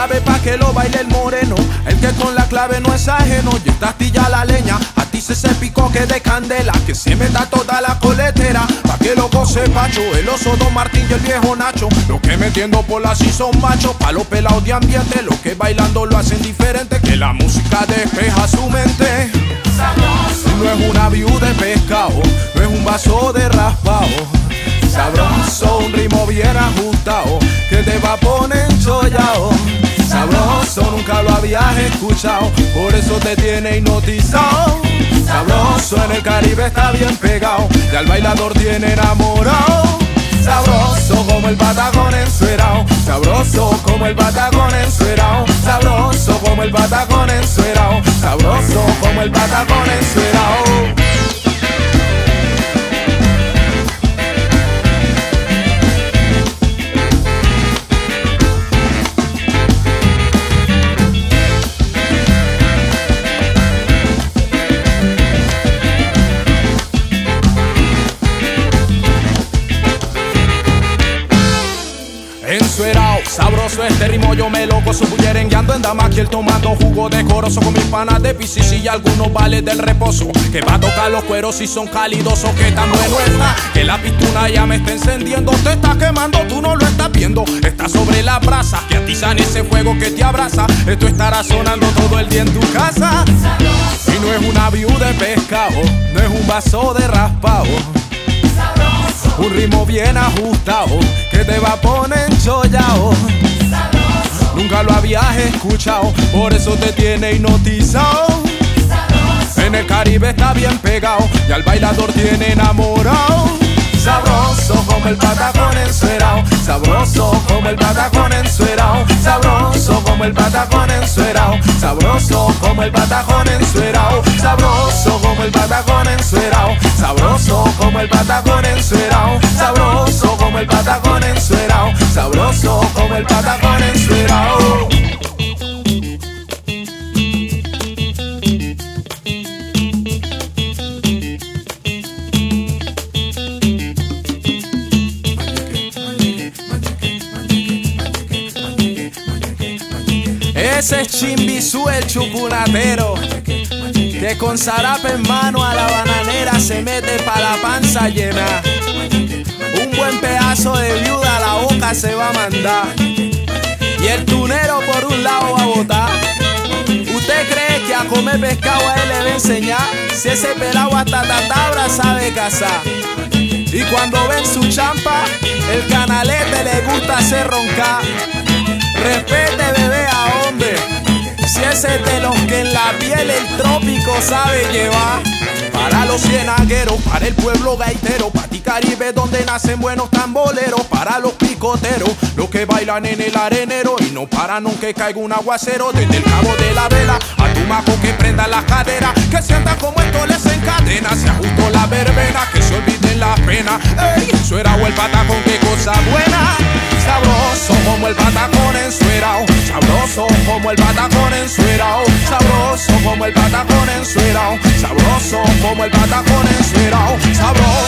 sabe pa' que lo baile el moreno, el que con la clave no es ajeno. Y esta astilla la leña, a ti se picó que de candela, que se meta toda la coletera, pa' que lo goce Pacho, el oso Don Martín y el viejo Nacho. Los que metiendo por la sí son machos, pa' los pelados de ambiente, los que bailando lo hacen diferente, que la música despeja su mente. Sabroso. No es una viuda de pescado, no es un vaso de raspado. Sabroso, un ritmo bien ajustado, que te va a poner enchollado. Sabroso, nunca lo habías escuchado, por eso te tiene hipnotizado. Sabroso, en el Caribe está bien pegado, y al bailador tiene enamorado. Sabroso como el patacón ensuerao, sabroso como el patacón ensuerao, sabroso como el patacón ensuerao, sabroso como el patacón ensuerao. Ensuerao, sabroso este ritmo, yo me loco, su bullerengueando en Damaquiel tomando jugo decoroso con mis panas de PCC y algunos vales del reposo, que va a tocar los cueros y son calidosos, que tan bueno está, que la pistuna ya me está encendiendo, te está quemando, tú no lo estás viendo, está sobre la brasa, que atizan ese fuego que te abraza, esto estará sonando todo el día en tu casa, y no es una viuda de pescado, no es un vaso de raspado. Un ritmo bien ajustado, que te va a poner enchollado. Nunca lo habías escuchado, por eso te tiene hipnotizado. En el Caribe está bien pegado, y al bailador tiene enamorado. Sabroso como el patacón ensuerao, sabroso como el patacón ensuerao, sabroso como el patacón ensuerao, sabroso como el patacón ensuerao, sabroso como el patacón ensuerao, sabroso como el patacón ensuerao, sabroso como el patacón ensuerao, sabroso como el patacón ensuerao. Ese es Chimbizú el chupunatero, que con zarape en mano a la bananera se mete pa' la panza llena. Un buen pedazo de viuda a la boca se va a mandar, y el tunero por un lado va a botar. ¿Usted cree que a comer pescado a él le va a enseñar? Si ese pelado hasta tatabra sabe cazar. Y cuando ven su champa, el canalete le gusta hacer roncar. Respete, bebé, a hombre, si ese es de los que en la piel el trópico sabe llevar. Para los cienagueros, para el pueblo gaitero, para ti Caribe donde nacen buenos tamboleros, para los picoteros, los que bailan en el arenero y no paran aunque caiga un aguacero. Desde el cabo de la vela a tu maco que prenda las caderas, que sientan como esto les encadena, se ajustó la verbena, que se olviden las penas. Ey, ensuerao el patacón, qué cosa buena. Sabroso como el patacón ensuerao, sabroso como el patacón ensuerao, sabroso como el patacón ensuerao, sabroso como el patacón ensuerao, sabroso.